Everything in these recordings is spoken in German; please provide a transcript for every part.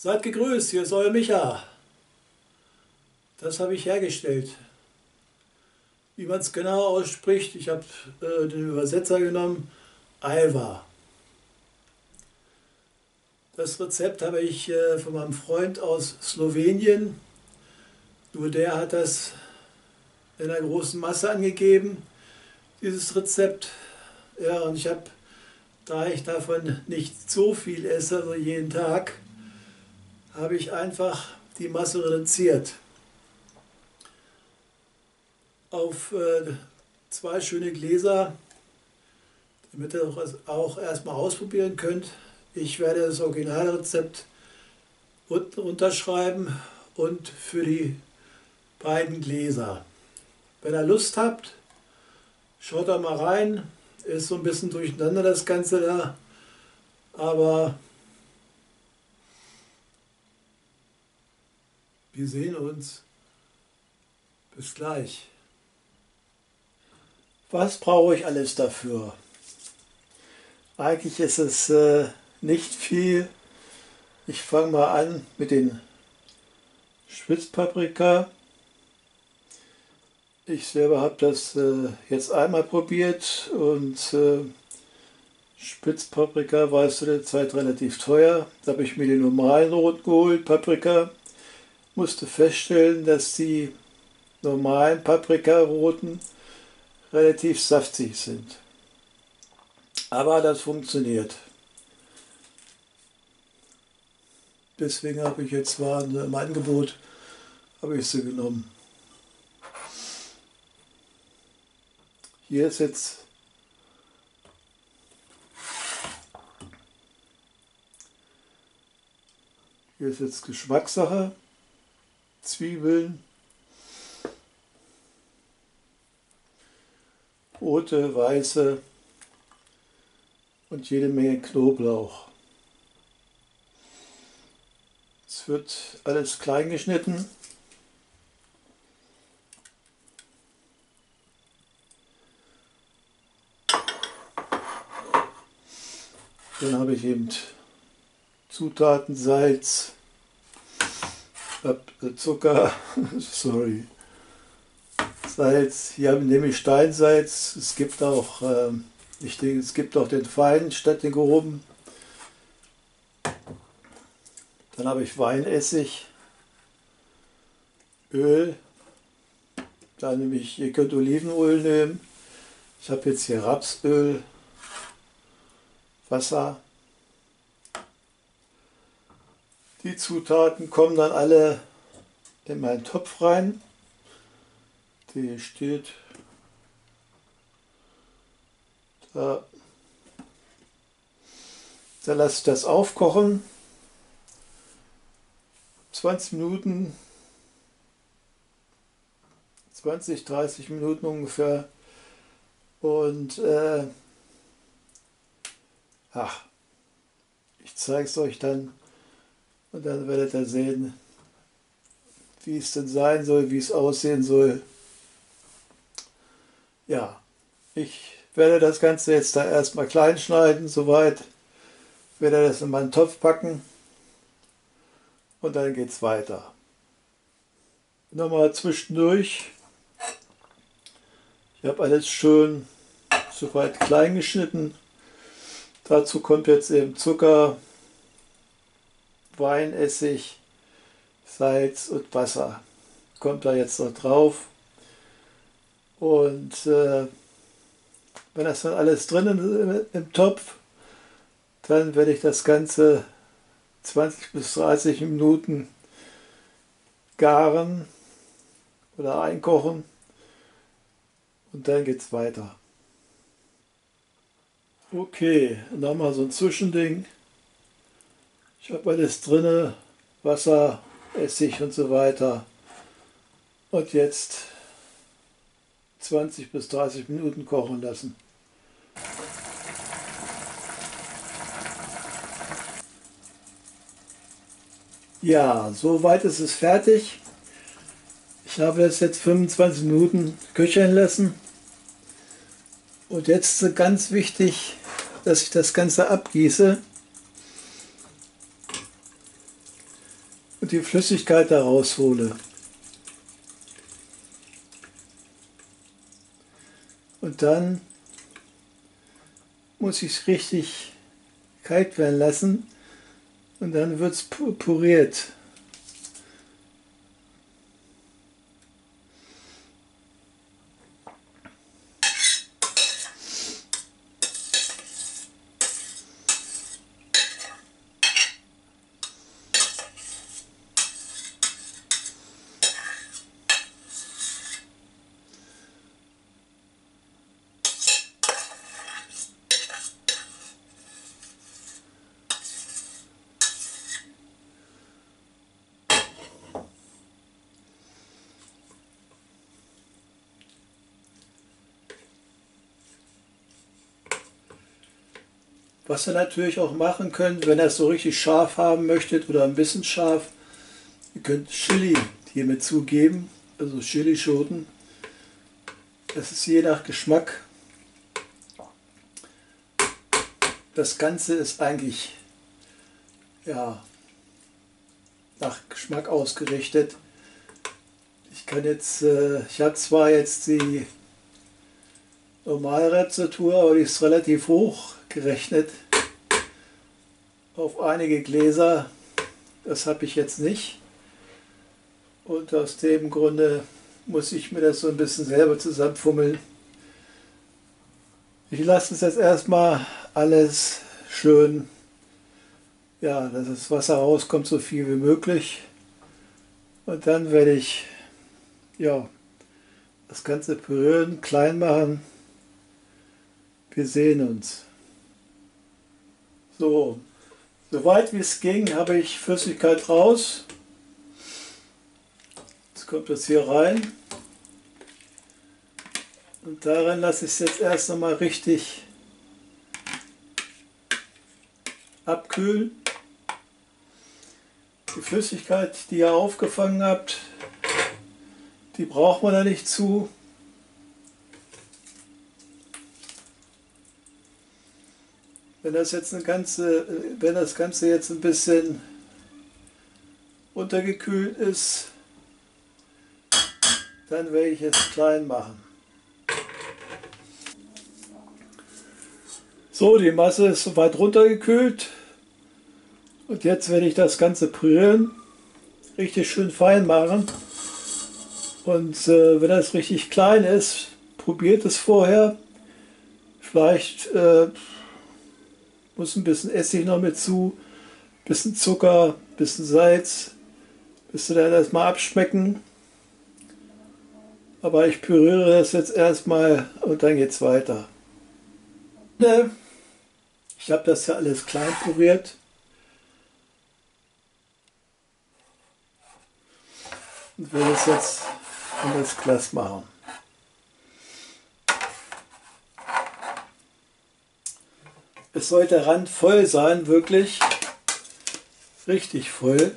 Seid gegrüßt, hier ist euer Micha. Das habe ich hergestellt. Wie man es genau ausspricht, ich habe den Übersetzer genommen, Alva. Das Rezept habe ich von meinem Freund aus Slowenien. Nur der hat das in einer großen Masse angegeben, dieses Rezept. Ja, und ich habe, da ich davon nicht so viel esse, also jeden Tag, habe ich einfach die Masse reduziert auf 2 schöne Gläser, damit ihr auch erstmal ausprobieren könnt. Ich werde das Originalrezept unten unterschreiben und für die beiden Gläser. Wenn ihr Lust habt, schaut da mal rein. Ist so ein bisschen durcheinander das Ganze da, aber wir sehen uns. Bis gleich. Was brauche ich alles dafür? Eigentlich ist es nicht viel. Ich fange mal an mit den Spitzpaprika. Ich selber habe das jetzt einmal probiert und Spitzpaprika war zu der Zeit relativ teuer. Da habe ich mir den normalen roten geholt, Paprika. Musste feststellen, dass die normalen Paprikaroten relativ saftig sind. Aber das funktioniert. Deswegen habe ich jetzt zwar im Angebot, habe ich sie genommen. Hier ist jetzt Geschmackssache. Zwiebeln, rote, weiße und jede Menge Knoblauch. Es wird alles klein geschnitten. Dann habe ich eben Zutaten, Salz, Zucker, sorry, Salz. Hier nehme ich Steinsalz. Es gibt auch, ich denke, es gibt auch den feinen statt den groben. Dann habe ich Weinessig, Öl. Dann nehme ich, ihr könnt Olivenöl nehmen. Ich habe jetzt hier Rapsöl, Wasser. Die Zutaten kommen dann alle in meinen Topf rein. Der hier steht. Da. Dann lasse ich das aufkochen. 20 Minuten, 20, 30 Minuten ungefähr. Und ich zeige es euch dann. Und dann werdet ihr sehen, wie es denn sein soll, wie es aussehen soll. Ja, ich werde das Ganze jetzt da erstmal klein schneiden, soweit. Werde das in meinen Topf packen und dann geht es weiter. Nochmal zwischendurch. Ich habe alles schön soweit klein geschnitten. Dazu kommt jetzt eben Zucker, Weinessig, Salz und Wasser. Kommt da jetzt noch drauf. Und wenn das dann alles drin ist im Topf, dann werde ich das Ganze 20 bis 30 Minuten garen oder einkochen und dann geht es weiter. Okay, nochmal so ein Zwischending. Ich habe alles drin, Wasser, Essig und so weiter. Und jetzt 20 bis 30 Minuten kochen lassen. Ja, soweit ist es fertig. Ich habe das jetzt 25 Minuten köcheln lassen. Und jetzt ganz wichtig, dass ich das Ganze abgieße. und die Flüssigkeit da raushole. Und dann muss ich es richtig kalt werden lassen und dann wird es püriert. Was ihr natürlich auch machen könnt, wenn ihr es so richtig scharf haben möchtet oder ein bisschen scharf, ihr könnt Chili hier mit zugeben, also Chilischoten. Das ist je nach Geschmack. Das Ganze ist eigentlich ja, nach Geschmack ausgerichtet. Ich habe zwar jetzt die Normalrezeptur, aber die ist relativ hoch gerechnet auf einige Gläser. Das habe ich jetzt nicht. Und aus dem Grunde muss ich mir das so ein bisschen selber zusammenfummeln. Ich lasse es jetzt erstmal alles schön, ja, dass das Wasser rauskommt, so viel wie möglich. Und dann werde ich ja, das Ganze pürieren, klein machen. Wir sehen uns. So, soweit wie es ging, habe ich Flüssigkeit raus. Jetzt kommt das hier rein. Und darin lasse ich es jetzt erst einmal richtig abkühlen. Die Flüssigkeit, die ihr aufgefangen habt, die braucht man da nicht zu. Wenn das Ganze jetzt ein bisschen untergekühlt ist, dann werde ich es klein machen. So, die Masse ist soweit runtergekühlt und jetzt werde ich das Ganze pürieren, richtig schön fein machen. Und wenn das richtig klein ist, probiert es vorher. Vielleicht muss ein bisschen Essig noch mit zu, ein bisschen Zucker, ein bisschen Salz, bis du dann erstmal abschmecken. Aber ich püriere das jetzt erstmal und dann geht es weiter. Ich habe das ja alles klein püriert. Und will es jetzt in das Glas machen. Es sollte randvoll sein, wirklich richtig voll.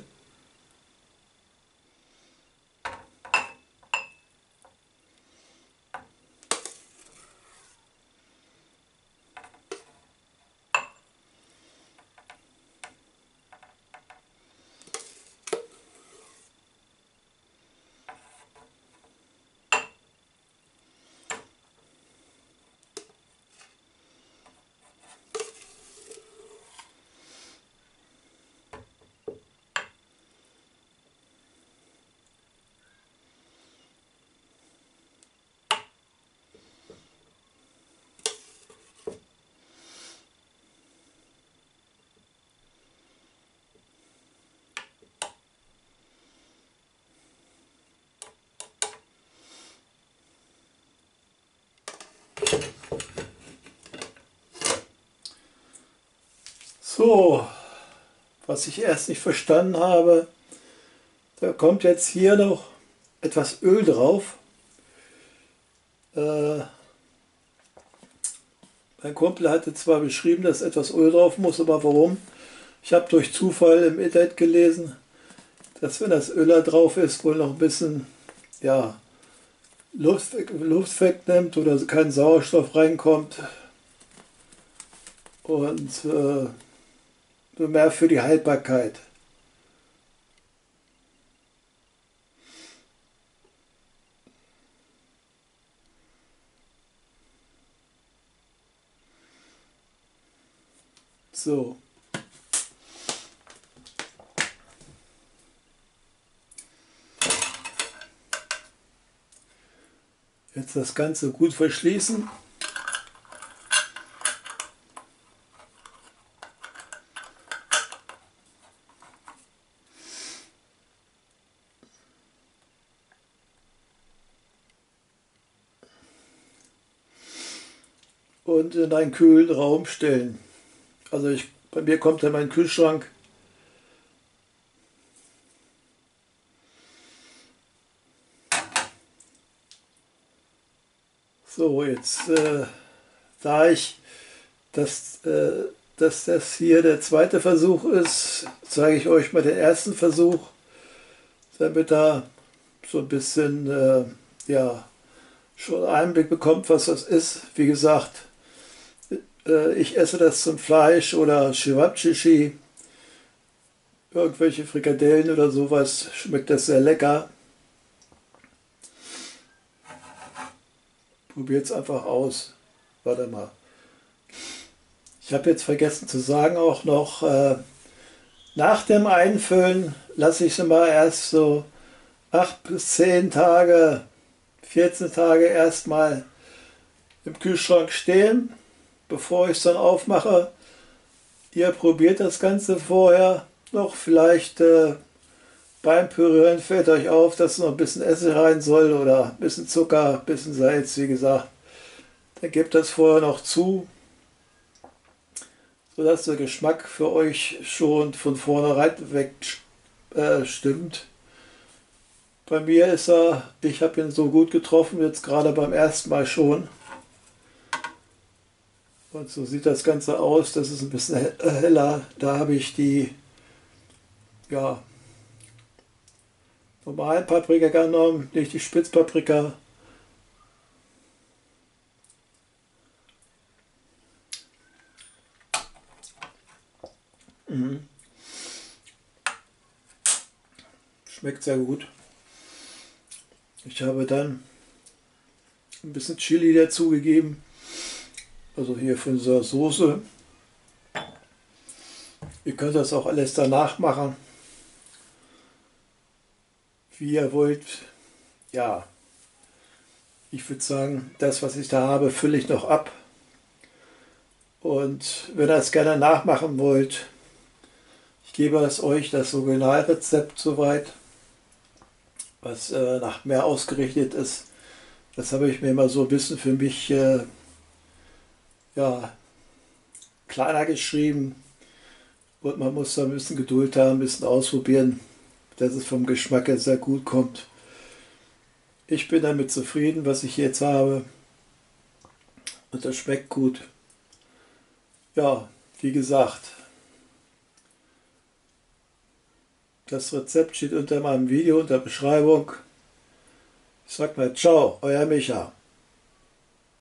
So, was ich erst nicht verstanden habe, da kommt jetzt hier noch etwas Öl drauf. Mein Kumpel hatte zwar beschrieben, dass etwas Öl drauf muss, aber warum? Ich habe durch Zufall im Internet gelesen, dass wenn das Öl da drauf ist, wohl noch ein bisschen ja, Luft wegnimmt oder kein Sauerstoff reinkommt und mehr für die Haltbarkeit. So. Jetzt das Ganze gut verschließen. Und in einen kühlen Raum stellen. Also bei mir kommt er in meinen Kühlschrank. So, jetzt da dass das hier der zweite Versuch ist, zeige ich euch mal den ersten Versuch, damit da so ein bisschen ja, schon Einblick bekommt, was das ist. Wie gesagt, ich esse das zum Fleisch oder Chewabchichi, irgendwelche Frikadellen oder sowas, schmeckt das sehr lecker. Probiert es einfach aus. Warte mal. Ich habe jetzt vergessen zu sagen auch noch, nach dem Einfüllen lasse ich sie mal erst so 8 bis 10 Tage, 14 Tage erstmal im Kühlschrank stehen, bevor ich es dann aufmache. Ihr probiert das Ganze vorher noch, vielleicht beim Pürieren fällt euch auf, dass noch ein bisschen Essig rein soll oder ein bisschen Zucker, ein bisschen Salz, wie gesagt. Dann gebt das vorher noch zu, sodass der Geschmack für euch schon von vornherein weg stimmt. Bei mir ist ich habe ihn so gut getroffen, jetzt gerade beim ersten Mal schon. Und so sieht das Ganze aus, das ist ein bisschen heller. Da habe ich die, ja, normalen Paprika genommen, nicht die Spitzpaprika. Mhm. Schmeckt sehr gut. Ich habe dann ein bisschen Chili dazugegeben, also hier von dieser Soße. Ihr könnt das auch alles danach machen, wie ihr wollt. Ja, ich würde sagen, das, was ich da habe, fülle ich noch ab. Und wenn ihr es gerne nachmachen wollt, ich gebe es euch, das Originalrezept soweit, was nach mehr ausgerichtet ist. Das habe ich mir mal so ein bisschen für mich ja, kleiner geschrieben. Und man muss da ein bisschen Geduld haben, ein bisschen ausprobieren, dass es vom Geschmack her sehr gut kommt. Ich bin damit zufrieden, was ich jetzt habe. Und das schmeckt gut. Ja, wie gesagt, das Rezept steht unter meinem Video, unter Beschreibung. Ich sag mal ciao, euer Micha.